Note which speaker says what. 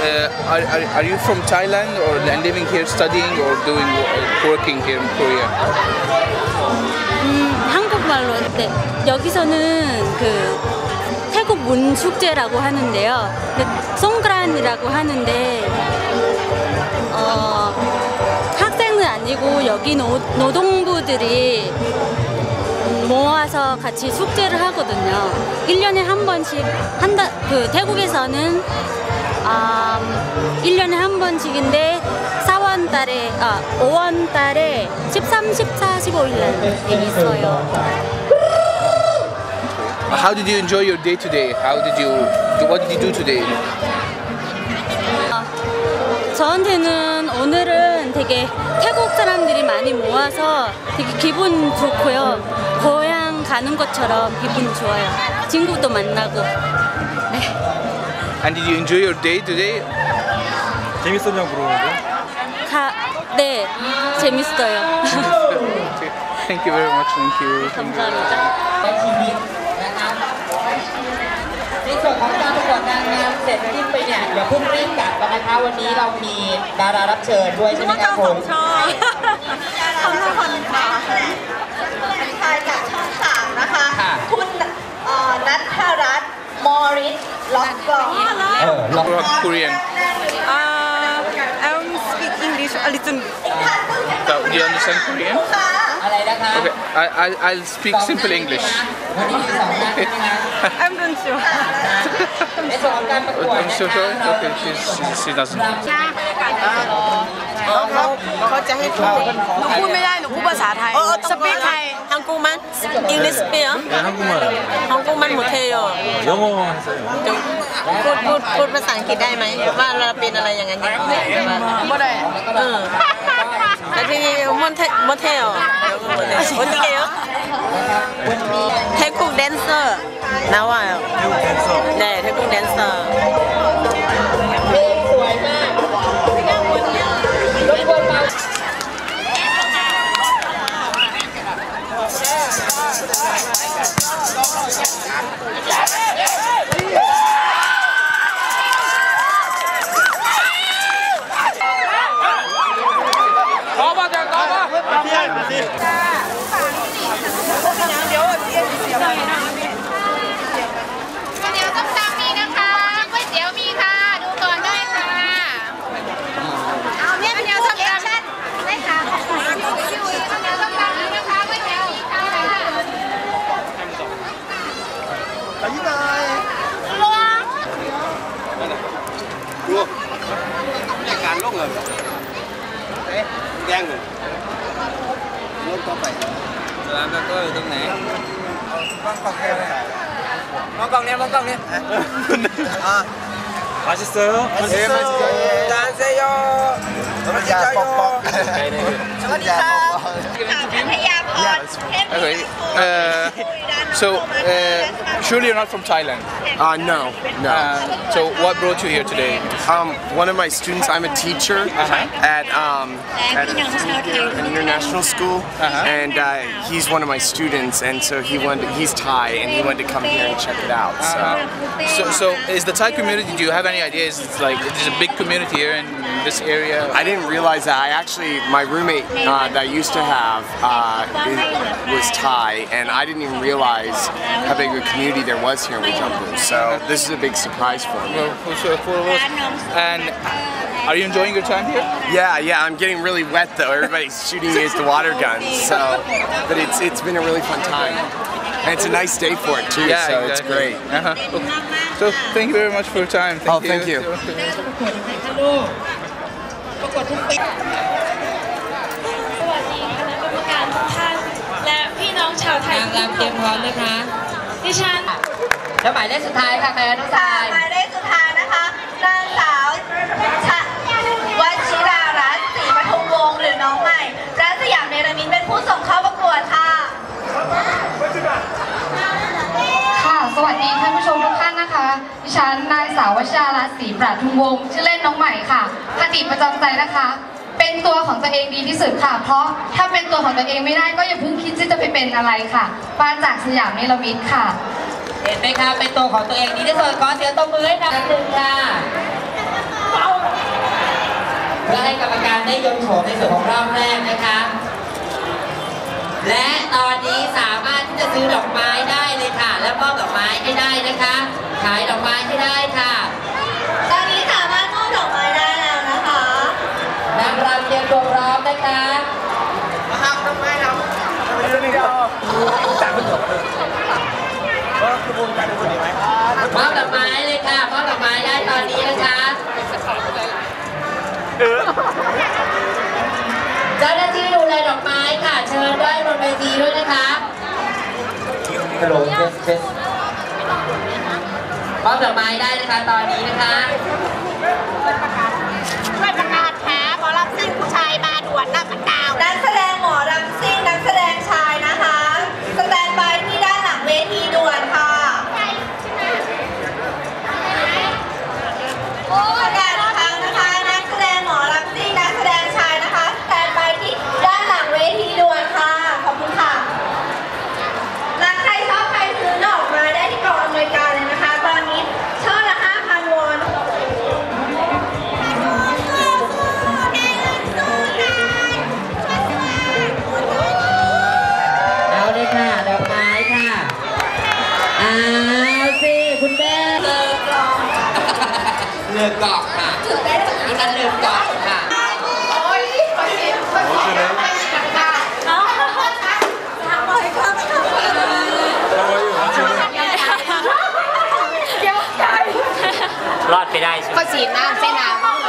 Speaker 1: are you from Thailand or living here, studying or doing working here in Korea?
Speaker 2: 한국말로. 네. 여기서는 그 태국 문 축제라고 하는데요. 송그란이라고 하는데 학생은 아니고 여기 노동부들이 모아서 같이 축제를 하거든요. 1년에 한 번씩 한다. 그 태국에서는 1년에 한 번씩인데 5월 달에 13, 14, 15일 날 있어요.
Speaker 1: How did you enjoy your day today? What did you do today?
Speaker 2: 저한테는 오늘은 되게 태국 사람들이 많이 모아서 되게 기분 좋고요. 고향 가는 것처럼 기분 좋아요. 친구도 만나고. 네.
Speaker 1: And did you enjoy your day today?
Speaker 3: 재밌었냐고 물어보는데?
Speaker 2: 네, 재밌어요.
Speaker 1: Thank you very much. Thank you.
Speaker 2: 감사합니다.
Speaker 4: ในส่วนของการประกวดนางงามเสร็จสิ้นไปเนี่ยอย่าเพิ่งรีบกลับกันนะคะวันนี้เรามีดารารับเชิญด้วยใช่ไหมครับคุณ
Speaker 5: ขอบคุณค่ะทายจากช่อง3นะคะคุณนัทรัตน์มอริสล็อกกรอง
Speaker 1: Korean.
Speaker 5: I speak English a little.
Speaker 1: So, do you understand Korean?
Speaker 4: อะไรนะคะ
Speaker 1: Okay, I'll speak simple English.
Speaker 5: I'm not sure.
Speaker 4: ในส่วนของการประกวด
Speaker 1: I'm so sorry. Okay, she doesn't.
Speaker 5: เขาจะให้พูดหนูพูดไม่ได้หนูพูดภาษาไทยสปีกไทยฮังกูมัน English speak
Speaker 3: 네, 한국말.
Speaker 5: ฮังกูมันหมดเทโย
Speaker 3: 영어 했어요.
Speaker 5: พูดภาษาอังกฤษได้ไหมว่าเราเป็นอะไรอย่างนั้นไม่ได้แต่ที่นี่มดเทโย어떻게 해요? 태국 댄서 나와요.
Speaker 3: 태국 댄서.
Speaker 5: 네, 태국 댄서.
Speaker 4: เพลงสวยมากรบกวนเบา
Speaker 6: แดงเลยรถต่อไปร้านก็อยู่ตรงไหนมองกล้องเนี่ยมองกล้องเนี่ย
Speaker 3: 맛있어요?
Speaker 6: 안녕하세요. 안녕하세요.
Speaker 1: Okay. So, surely you're not from Thailand.
Speaker 6: No.
Speaker 1: So, what brought you here today?
Speaker 6: One of my students. I'm a teacher at an international school, and he's one of my students. And so he's Thai, and he wanted to come here and check it out.
Speaker 1: So is the Thai community? Do you have any ideas? It's like there's a big community here in this area.
Speaker 6: I didn't realize that. My roommate that I used to have was Thai, and I didn't even realize how big a community there was here in Wajumpu. So this is a big surprise for me.
Speaker 1: And are you enjoying your time here?
Speaker 6: Yeah. I'm getting really wet though. Everybody's shooting me with the water guns. But it's been a really fun time. And it's a nice day for it too,
Speaker 1: Yeah,
Speaker 6: so
Speaker 1: exactly.
Speaker 6: it's great.
Speaker 1: Okay. So thank you very much for your time.
Speaker 6: Thank you.
Speaker 7: และพี่น้องชาวไทยนางรำเตรียมพร้อมนะคะดิฉัน
Speaker 4: แล้วหมายเลขสุดท้ายค่ะใครน้องชาย
Speaker 5: หมายเลขสุดท้ายนะคะนางสาววชิรารัตน์ศรีปทุมวงศ์หรือน้องใหม่ร้านสยามเนรมิตเป็นผู้ส่งเข้าประกวดค่ะ
Speaker 8: ค่ะสวัสดีท่านผู้ชมทุกท่านนะคะดิฉันนายสาววชิรารัตน์ศรีปทุมวงศ์ชื่อเล่นน้องใหม่ค่ะคติประจำใจนะคะ เป็นตัวของตัวเองดีที่สุดค่ะเพราะถ้าเป็นตัวของตัวเองไม่ได้ก็อย่าเพิ่งคิดที่จะไปเป็นอะไรค่ะมาจากสยามเนรมิตค่ะ
Speaker 4: เห็นไหมคะเป็นตัวของตัวเองดีที่สุดขอเสียงตบมือให้ดังหนึ่งค่ะเพื่อให้กรรมการได้ยนโฉมในส่วนของรอบแรกนะคะ และตอนนี้สามารถที่จะซื้อดอกไม้ได้เลยค่ะ และมอบดอกไม้ให้ได้นะคะ ขายดอกไม้ให้ได้ค่ะตอนนี้สามารถมอบดอกไม้ได้แล้วนะคะนางรำเตรียมตัวพร้อมนะคะมอบดอกไม้เลยค่ะมอบดอกไม้ได้ตอนนี้นะคะเจ้าหน้าที่ดูแลดอกไม้ค่ะเชิญได้บนเวทีด้วยนะคะฮัลโหลเชสมอบดอกไม้ได้นะคะตอนนี้นะคะ
Speaker 9: ช่วยประกาศหาหมอลำซิ่งผู้ชายมาด่วนหน้าพันดาวนักแสดงหมอลำซิ่งนักแสดงชายนะคะสแตนบายที่ด้านหลังเวทีด่วนค่ะประกาศครั้งนะคะนักแสดงหมอลำซิ่งนักแสดงชายนะคะสแตนบายที่ด้านหลังเวทีด่วนค่ะขอบคุณค่ะรักใครชอบใครซื้อดอกไม้ได้ที่กองอำนวยการเลยนะคะตอนนี้ช่อละ 5,000 วอน
Speaker 4: เอาเลยค่ะดอกไม้ค่ะเอาสิคุณแม่เลิกกอกเลิกกอกค่ะนี่กันเลิกกอกค่ะ
Speaker 5: รอดไปได้ใช่ไหม
Speaker 9: ก็ฉีดน้ำใส่น้ำ